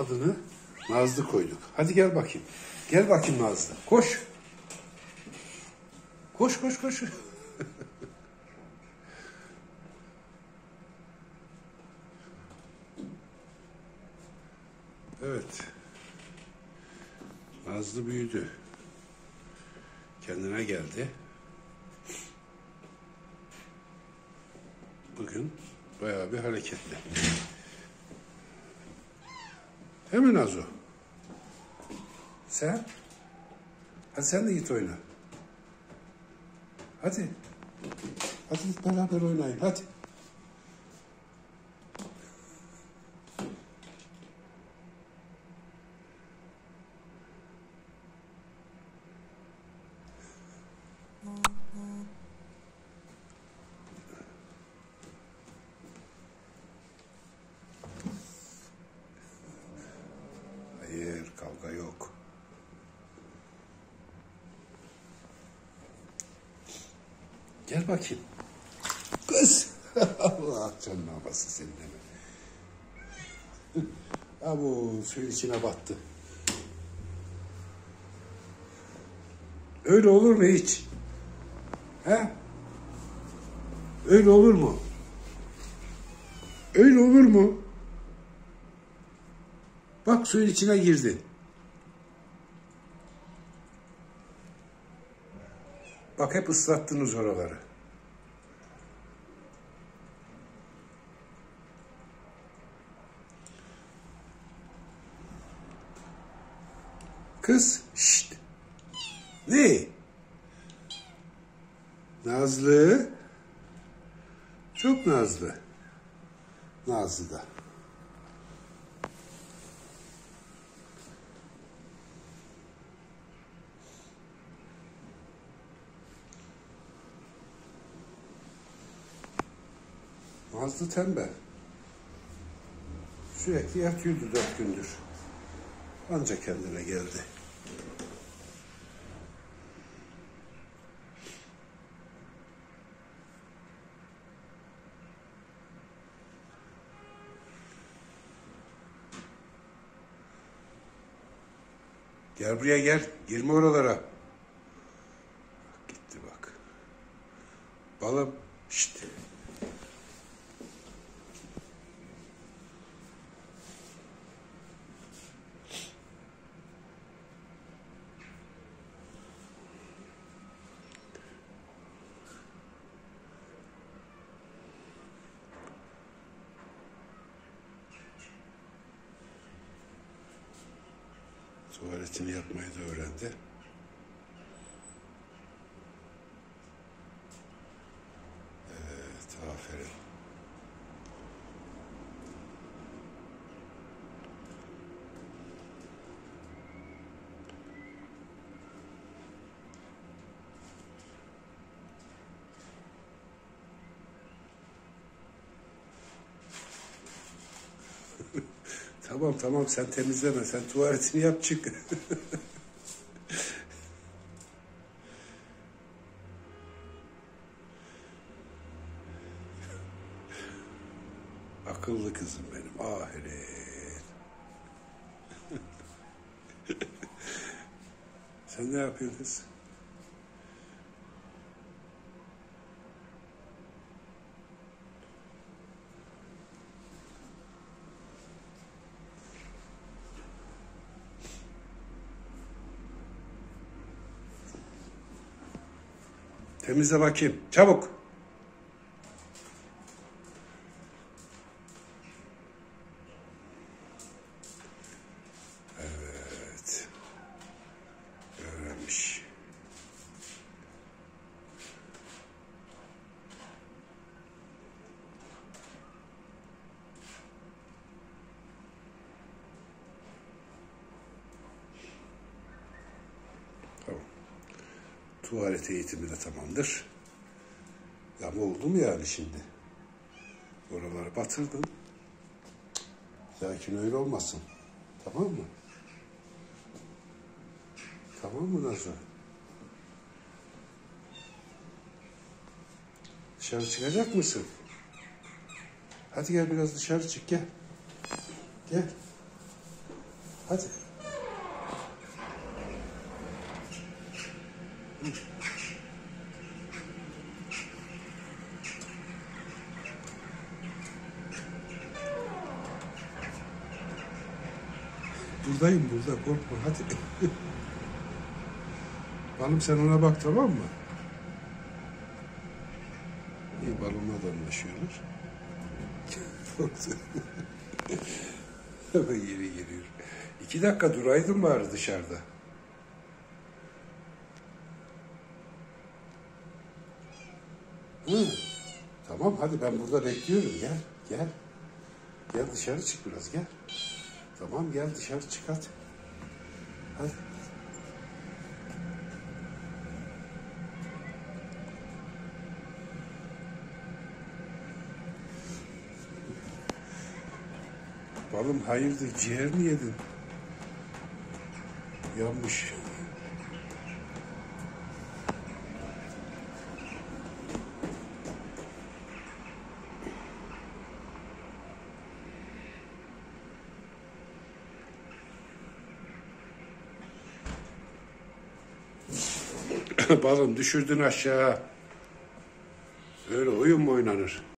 adını Nazlı koyduk. Hadi gel bakayım. Gel bakayım Nazlı. Koş. Koş koş koş. Evet. Nazlı büyüdü. Kendine geldi. Bugün bayağı bir hareketli. Değil mi Nazo? Sen? Hadi sen de git oyna. Hadi. Hadi beraber oynayın. Hadi. Hayır, kavga yok. Gel bakayım. Kız. Allah canına basın senin hemen. Ha bu suyun içine battı. Öyle olur mu hiç? He? Öyle olur mu? Öyle olur mu? Bak suyun içine girdin. Bak hep ıslattınız oraları. Kız, şşt. Ne? Nazlı. Çok nazlı. Nazlı da. Nazlı tembel. Sürekli yatıyordu 4 gündür. Anca kendine geldi. Gel buraya gel. Girme oralara. Gitti bak. Balım. Şşt. Tuvaletini yapmayı da öğrendi. Evet, aferin. Tamam tamam sen temizleme. Sen tuvaletini yap çık. Akıllı kızım benim. Aferin. Sen ne yapıyorsun kız? Temizle bakayım. Çabuk. Evet. Öğrenmiş. Tamam. Tuvalet eğitimi de tamamdır. Ama oldu mu yani şimdi? Oraları batırdın. Lakin öyle olmasın. Tamam mı? Tamam mı Nazo? Dışarı çıkacak mısın? Hadi gel biraz dışarı çık gel. Gel. Hadi. Buradayım, burada, korkma, hadi. Balım sen ona bak, tamam mı? İyi, balonla da anlaşıyorlar. Hemen geri geliyor. 2 dakika duraydın bari dışarıda. Hı. Tamam, hadi ben burada bekliyorum, gel, gel. Gel dışarı çık biraz, gel. Tamam, gel dışarı çık, hadi. Hadi. Balım hayırdır, ciğer mi yedin? Yanmış. Balım düşürdün aşağı. Öyle oyun mu oynanır?